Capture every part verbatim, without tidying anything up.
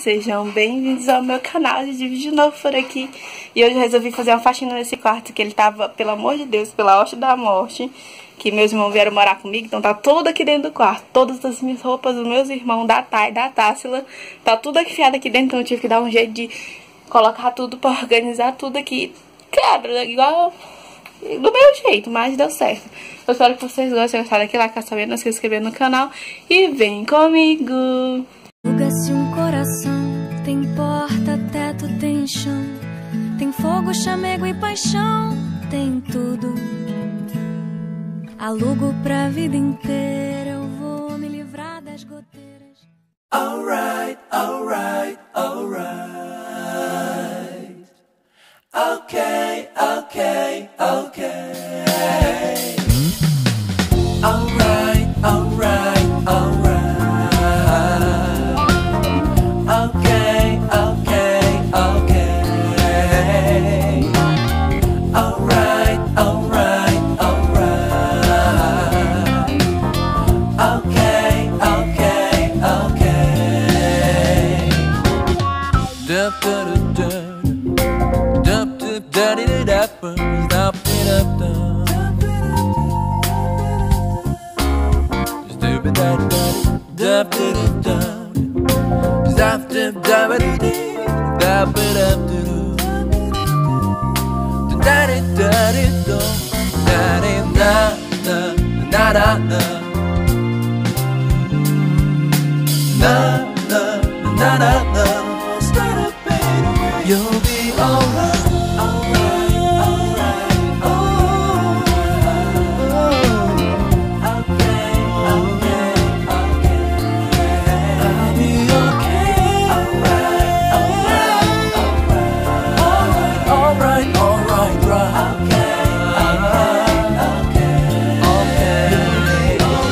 sejam bem-vindos ao meu canal de vídeo novo por aqui. E hoje eu resolvi fazer uma faxina nesse quarto que ele tava, pelo amor de Deus, pela hoste da morte. Que meus irmãos vieram morar comigo, então tá tudo aqui dentro do quarto. Todas as minhas roupas dos meus irmãos, da Thay, da Tássila, tá tudo enfiado aqui dentro, então eu tive que dar um jeito de colocar tudo pra organizar tudo aqui. Claro, igual do meu jeito, mas deu certo. Eu espero que vocês gostem, gostaram aqui, like, saber, não se inscrever no canal e vem comigo. Aluga-se um coração, tem porta, teto, tem chão, tem fogo, chamego e paixão, tem tudo. Alugo pra vida inteira, eu vou me livrar das goteiras. Alright, alright, alright. Okay, okay, okay. Alright, alright, alright. Okay, okay, okay. Alright, alright, alright. Okay, okay, okay. Dup, dup, dup, dup, dup, dup, dup, dup, dup, dup. Dup, dup, dup, zap, dup, dup, dup, dup, you'll be alright, alright, alright, oh, okay, okay, okay, I'll be okay, alright, alright, alright, alright, alright, alright, okay, okay, okay, okay,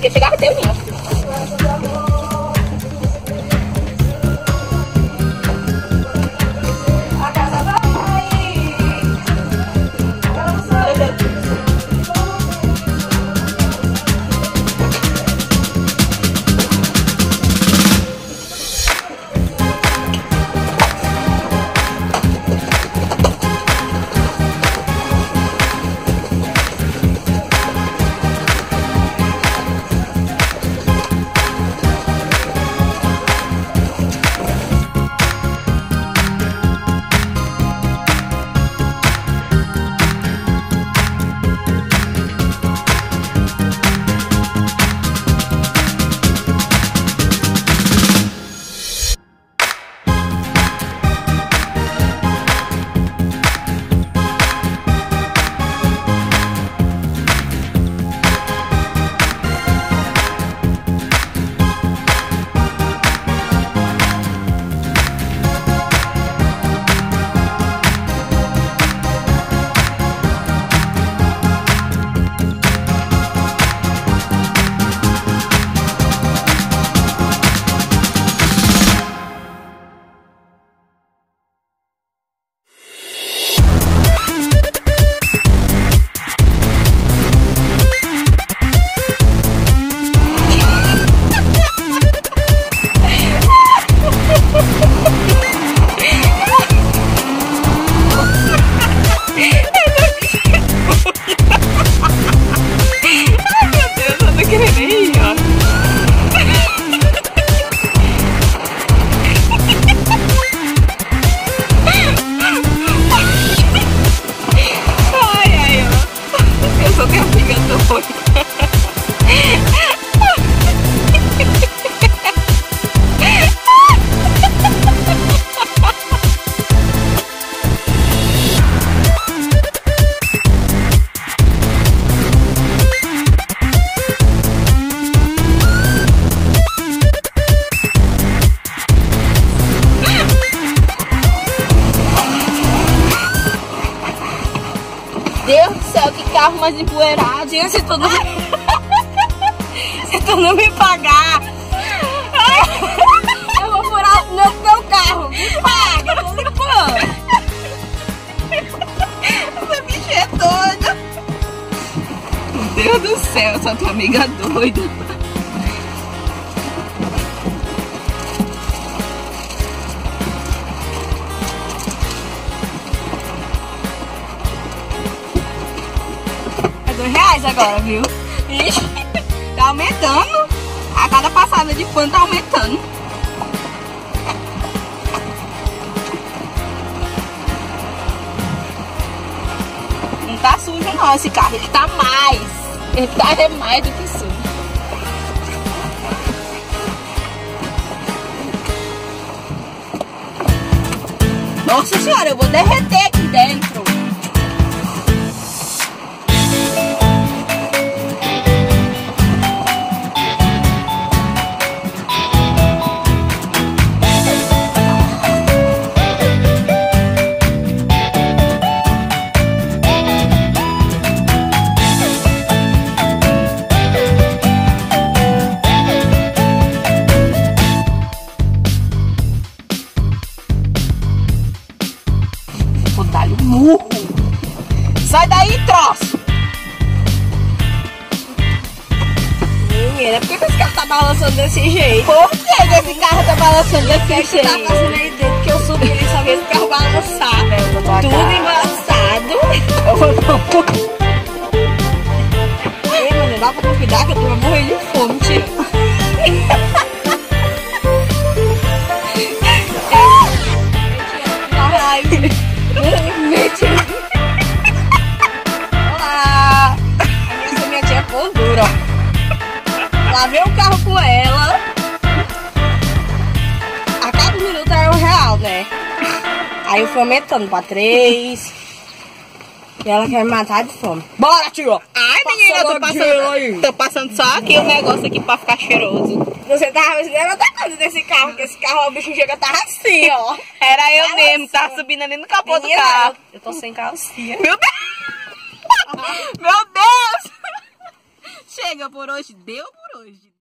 que chegar até o ninho. Deus do céu, que carro mais empoeirado. Gente, se tu não... se tu não me pagar, eu vou furar o pneu do teu carro. Me paga, eu tô limpando. Essa bicha é doida. Meu Deus do céu, essa tua amiga doida. Dois reais agora, viu? Ixi, tá aumentando. A cada passada de pano tá aumentando. Não tá sujo não esse carro, ele tá mais. Ele tá é mais do que sujo. Nossa senhora, eu vou derreter aqui dentro. Murro. Sai daí, troço! Menina, por que esse carro tá balançando desse jeito? Por que esse carro tá balançando desse jeito? Você tá passando aí dentro, porque eu subi e só vi esse carro balançar, velho. Tudo embaçado. Ei, mano, dá pra convidar que eu tô morrendo de fome, tio. Olá! Essa minha tia é pão dura. Lavei o carro com ela. A cada minuto era um real, né? Aí eu fui aumentando pra três. E ela quer me matar de fome. Bora, tio! Ai, menina, eu tô passando, tô passando só aqui o negócio aqui pra ficar cheiroso. Você tava vendo outra coisa desse carro, que esse carro, o bicho chega, tava assim, ó. Era eu mesmo, assim. Tava subindo ali no capô menina, do carro. Eu, eu tô sem calcinha. Meu Deus! Meu Deus! Chega por hoje, deu por hoje.